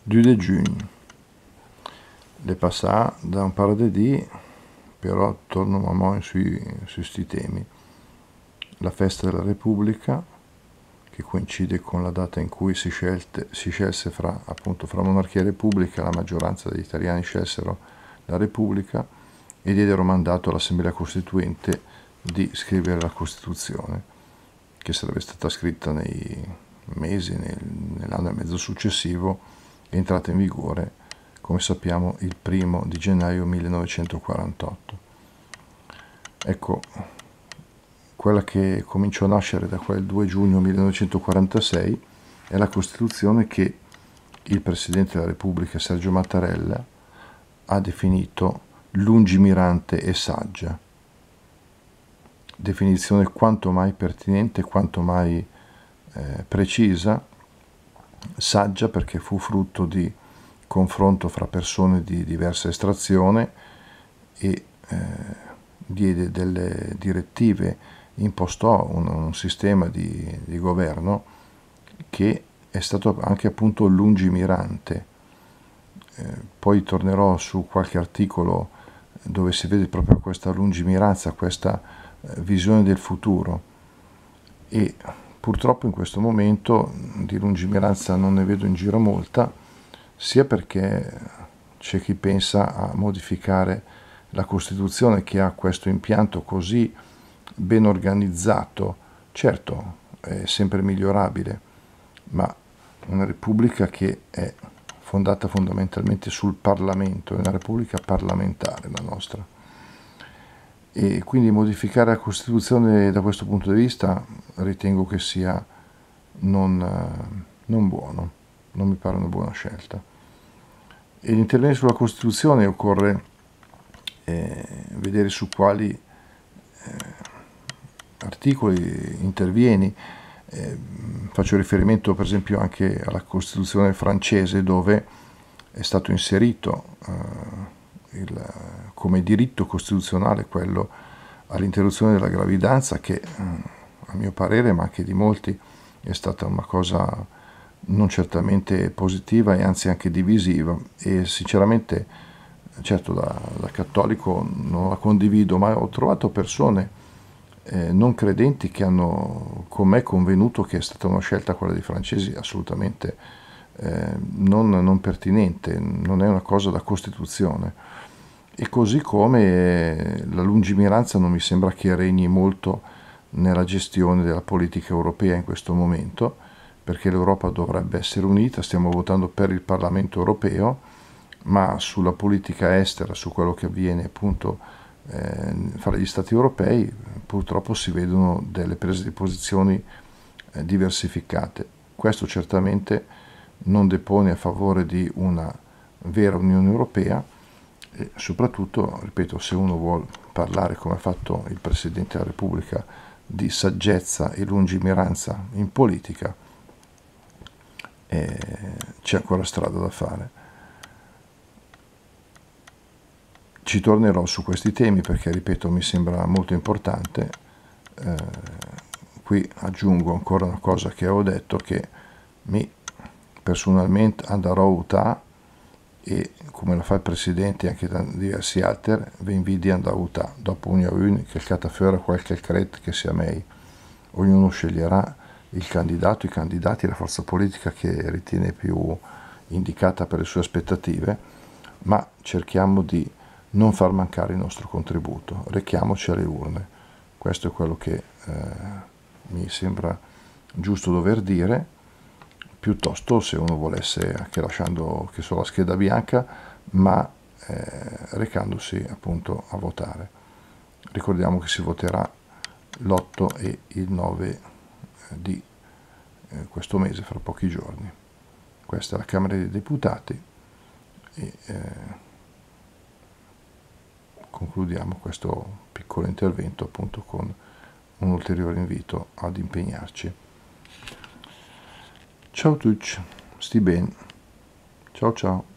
2 giugno, le passà da un par de dì, però torno mamma su questi temi. La festa della Repubblica, che coincide con la data in cui si scelse fra monarchia e repubblica, la maggioranza degli italiani scelsero la Repubblica e diedero mandato all'Assemblea Costituente di scrivere la Costituzione, che sarebbe stata scritta nei mesi, nell'anno e mezzo successivo, è entrata in vigore, come sappiamo, il 1° di gennaio 1948. Ecco, quella che cominciò a nascere da quel 2 giugno 1946 è la Costituzione che il Presidente della Repubblica, Sergio Mattarella, ha definito lungimirante e saggia. Definizione quanto mai pertinente, quanto mai precisa, saggia perché fu frutto di confronto fra persone di diversa estrazione e diede delle direttive, impostò un sistema di governo che è stato anche appunto lungimirante. Poi tornerò su qualche articolo dove si vede proprio questa lungimiranza, questa visione del futuro, e purtroppo in questo momento di lungimiranza non ne vedo in giro molta, sia perché c'è chi pensa a modificare la Costituzione, che ha questo impianto così ben organizzato. Certo, è sempre migliorabile, ma una Repubblica che è fondata fondamentalmente sul Parlamento, è una Repubblica parlamentare la nostra. E quindi modificare la Costituzione da questo punto di vista ritengo che sia non buono, non mi pare una buona scelta. E intervenire sulla Costituzione occorre vedere su quali articoli intervieni. Faccio riferimento per esempio anche alla Costituzione francese, dove è stato inserito come diritto costituzionale quello all'interruzione della gravidanza, che a mio parere, ma anche di molti, è stata una cosa non certamente positiva e anzi anche divisiva, e sinceramente, certo da cattolico non la condivido, ma ho trovato persone non credenti che hanno con me convenuto che è stata una scelta, quella dei francesi, assolutamente non pertinente, non è una cosa da Costituzione. E così come la lungimiranza non mi sembra che regni molto nella gestione della politica europea in questo momento, perché l'Europa dovrebbe essere unita. Stiamo votando per il Parlamento europeo, ma sulla politica estera, su quello che avviene appunto fra gli Stati europei, purtroppo si vedono delle prese di posizioni diversificate. Questo certamente non depone a favore di una vera Unione Europea, e soprattutto, ripeto, se uno vuole parlare, come ha fatto il Presidente della Repubblica, di saggezza e lungimiranza in politica, c'è ancora strada da fare. Ci tornerò su questi temi perché, ripeto, mi sembra molto importante. Qui aggiungo ancora una cosa che avevo detto, che personalmente andrò a votare, e come lo fa il Presidente e anche da diversi altri, vi invito ad andare a votare. Dopo ognuno che cata fuori qualche cret che sia meglio, ognuno sceglierà il candidato, i candidati, la forza politica che ritiene più indicata per le sue aspettative, ma cerchiamo di non far mancare il nostro contributo, rechiamoci alle urne. Questo è quello che mi sembra giusto dover dire, piuttosto se uno volesse anche lasciando che so la scheda bianca, ma recandosi appunto a votare. Ricordiamo che si voterà l'8 e il 9 di questo mese, fra pochi giorni. Questa è la Camera dei Deputati e concludiamo questo piccolo intervento appunto con un ulteriore invito ad impegnarci. Ciao a tutti, sti bene, ciao ciao.